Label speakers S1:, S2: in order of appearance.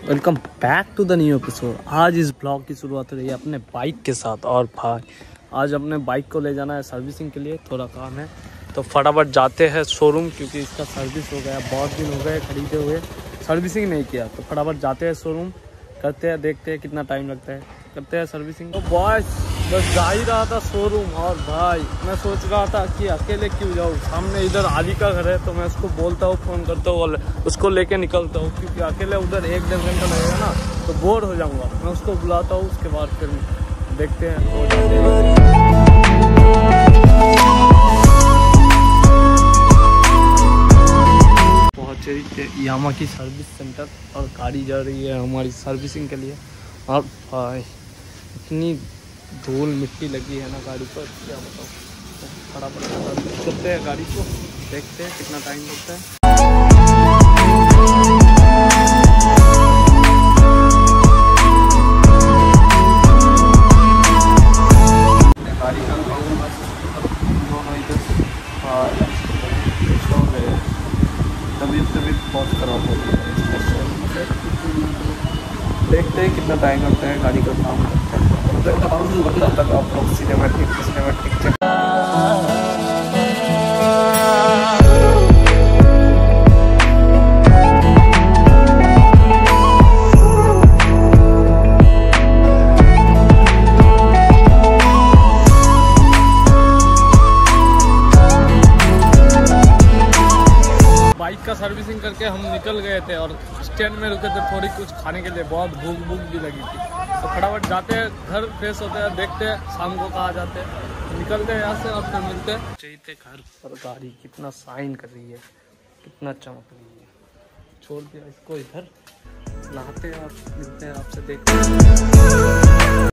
S1: Welcome back to the new episode. आज इस blog की शुरुआत हो रही है अपने बाइक के साथ। और भाई आज अपने बाइक को ले जाना है सर्विसिंग के लिए, थोड़ा काम है तो फटाफट जाते हैं शोरूम, क्योंकि इसका सर्विस हो गया, बहुत दिन हो गए खरीदे हुए, सर्विसिंग नहीं किया। तो फटाफट जाते हैं शोरूम, करते हैं, देखते हैं कितना टाइम लगता है, करते हैं सर्विसिंग। तो बॉयस बस जा ही रहा था शोरूम, और भाई मैं सोच रहा था कि अकेले क्यों जाऊँ, सामने इधर आदि का घर है तो मैं उसको बोलता हूँ, फ़ोन करता हूँ, उसको लेके निकलता हूँ, क्योंकि अकेले उधर 1-1.5 घंटा लगेगा ना तो बोर हो जाऊँगा। मैं उसको बुलाता हूँ, उसके बाद फिर देखते हैं हो जाते हैं। पहुँचे थे यामा की सर्विस सेंटर और गाड़ी जा रही है हमारी सर्विसिंग के लिए। और भाई इतनी धूल मिट्टी लगी है ना गाड़ी पर, क्या बताऊँ। फटाफट सर्विस करते हैं गाड़ी को, देखते हैं कितना टाइम लगता है। गाड़ी का दोनों इधर सो गए, तबीयत बहुत खराब हो गई है। देखते हैं कितना टाइम लगता है गाड़ी का काम करते हैं। तब तक आप लोग सिनेमैटिक बाइक का सर्विसिंग करके हम निकल गए थे और स्टैंड में रुके थे थोड़ी कुछ खाने के लिए, बहुत भूख भी लगी थी। तो फटाफट जाते हैं घर, फ्रेश होते हैं, देखते हैं शाम को कहाँ जाते हैं, निकलते हैं यहाँ से और फिर मिलते हैं। चाहिए घर पर गाड़ी कितना शाइन कर रही है, कितना चमक रही है। छोड़ दिया इसको इधर, नहाते हैं और मिलते हैं आपसे, देखते हैं।